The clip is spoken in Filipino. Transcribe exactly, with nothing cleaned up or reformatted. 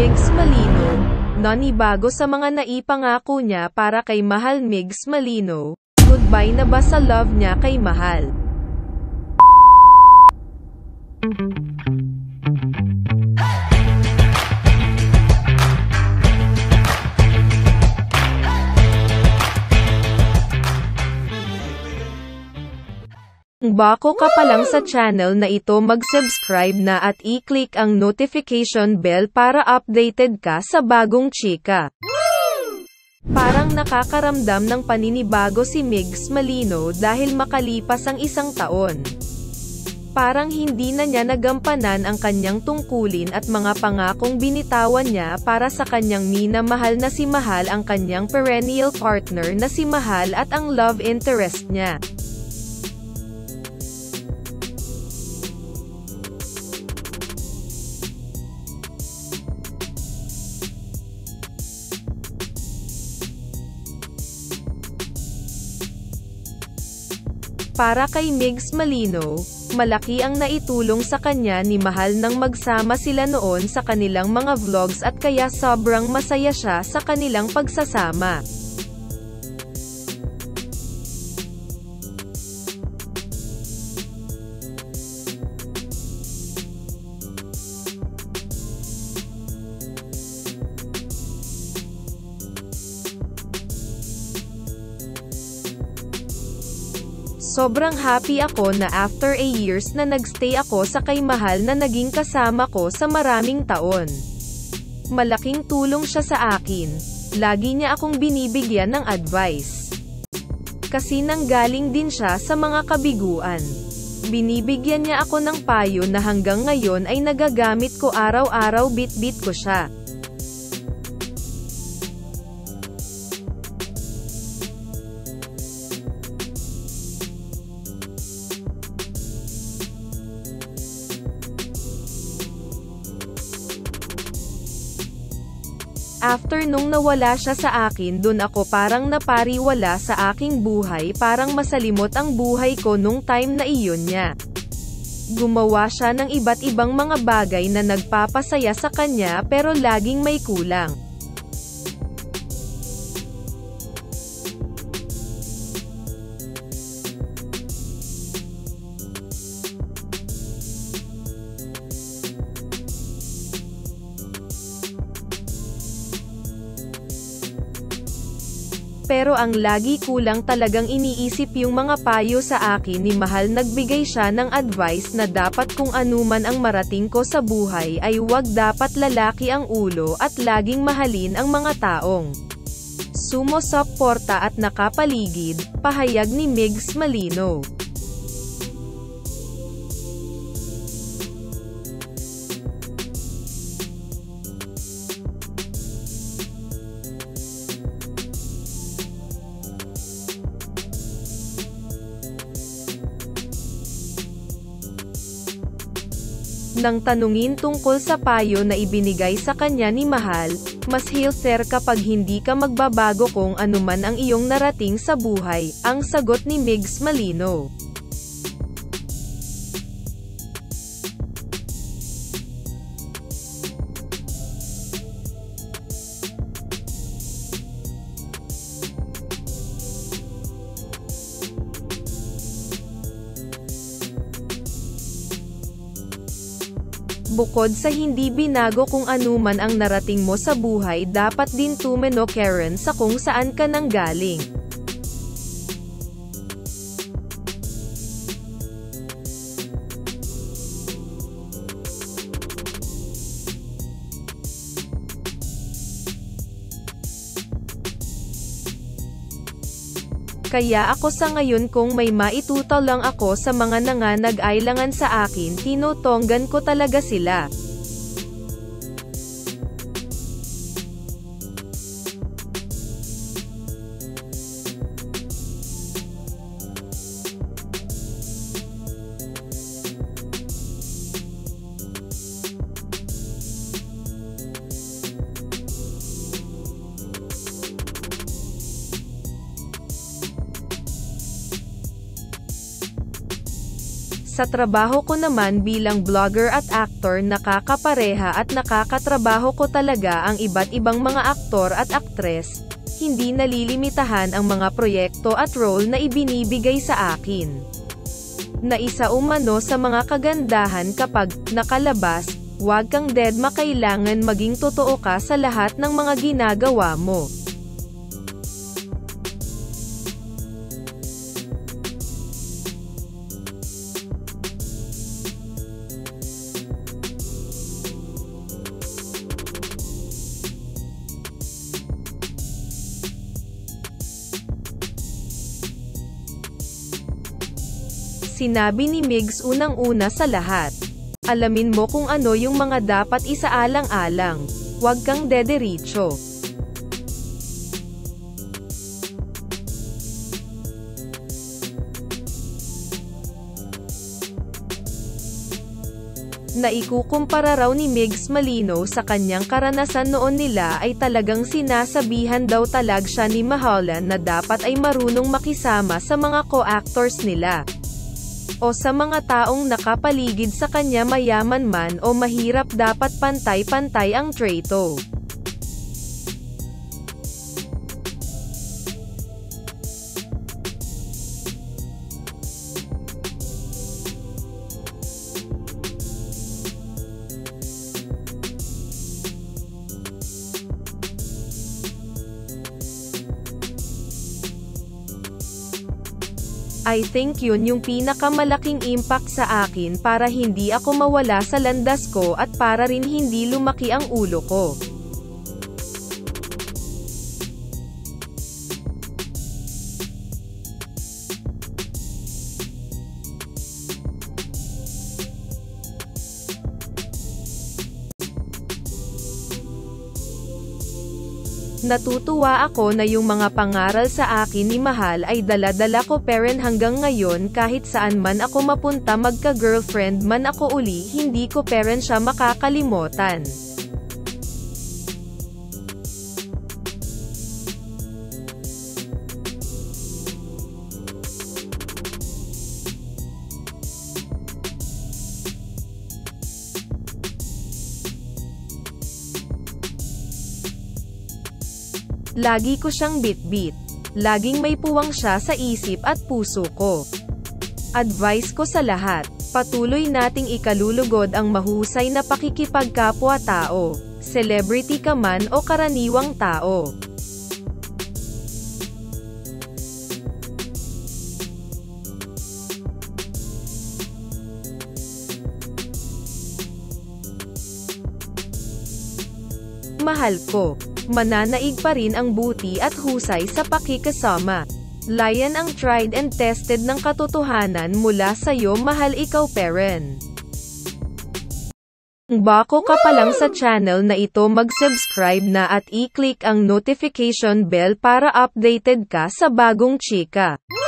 Migs Malino, nanibago sa mga naipangako niya para kay Mahal. Migs Malino, goodbye na ba sa love niya kay Mahal? Kung bago ka pa lang sa channel na ito, mag-subscribe na at i-click ang notification bell para updated ka sa bagong chika. Parang nakakaramdam ng paninibago si Migs Malino dahil makalipas ang isang taon. Parang hindi na niya nagampanan ang kanyang tungkulin at mga pangakong binitawan niya para sa kanyang minamahal na si Mahal, ang kanyang perennial partner na si Mahal at ang love interest niya. Para kay Migs Malino, malaki ang naitulong sa kanya ni Mahal nang magsama sila noon sa kanilang mga vlogs at kaya sobrang masaya siya sa kanilang pagsasama. Sobrang happy ako na after a years na nagstay ako sa kay Mahal na naging kasama ko sa maraming taon. Malaking tulong siya sa akin. Lagi niya akong binibigyan ng advice. Kasi nanggaling din siya sa mga kabiguan. Binibigyan niya ako ng payo na hanggang ngayon ay nagagamit ko araw-araw, bit-bit ko siya. After nung nawala siya sa akin, dun ako parang napariwala sa aking buhay, parang masalimot ang buhay ko nung time na iyon niya. Gumawa siya ng iba't ibang mga bagay na nagpapasaya sa kanya pero laging may kulang. Pero ang lagi kulang talagang iniisip yung mga payo sa akin ni Mahal. Nagbigay siya ng advice na dapat kung anuman ang marating ko sa buhay ay wag dapat lalaki ang ulo at laging mahalin ang mga taong sumusuporta at nakapaligid, pahayag ni Migs Malino. Nang tanungin tungkol sa payo na ibinigay sa kanya ni Mahal, mas healthier kapag hindi ka magbabago kung anuman ang iyong narating sa buhay, ang sagot ni Migs Malino. Bukod sa hindi binago kung anuman ang narating mo sa buhay, dapat din tumeno Karen sa kung saan ka nanggaling. Kaya ako sa ngayon kung may maitutal lang ako sa mga nanganag-ailangan sa akin, tinutonggan ko talaga sila. Sa trabaho ko naman bilang blogger at actor, nakakapareha at nakakatrabaho ko talaga ang iba't ibang mga aktor at aktres. Hindi nalilimitahan ang mga proyekto at role na ibinibigay sa akin. Na isa umano sa mga kagandahan kapag nakalabas, huwag kang dedma, kailangan maging totoo ka sa lahat ng mga ginagawa mo. Sinabi ni Migs unang-una sa lahat. Alamin mo kung ano yung mga dapat isaalang-alang. Huwag kang dederitso. Naikukumpara raw ni Migs Malino sa kanyang karanasan noon nila ay talagang sinasabihan daw talag siya ni Mahalan na dapat ay marunong makisama sa mga co-actors nila. O sa mga taong nakapaligid sa kanya, mayaman man o mahirap, dapat pantay-pantay ang trato. I think yun yung pinakamalaking impact sa akin para hindi ako mawala sa landas ko at para rin hindi lumaki ang ulo ko. Natutuwa ako na yung mga pangaral sa akin ni Mahal ay dala-dala ko pa rin hanggang ngayon. Kahit saan man ako mapunta, magka-girlfriend man ako uli, hindi ko pa rin siya makakalimutan. Lagi ko siyang bitbit. Laging may puwang siya sa isip at puso ko. Advice ko sa lahat, patuloy nating ikalulugod ang mahusay na pakikipagkapwa-tao, celebrity ka man o karaniwang tao. Mahal ko. Mananaig pa rin ang buti at husay sa pakikasama. Layan ang tried and tested ng katotohanan mula sa'yo, mahal, ikaw pa rin. Kung bago ka pa lang sa channel na ito, mag-subscribe na at i-click ang notification bell para updated ka sa bagong chika.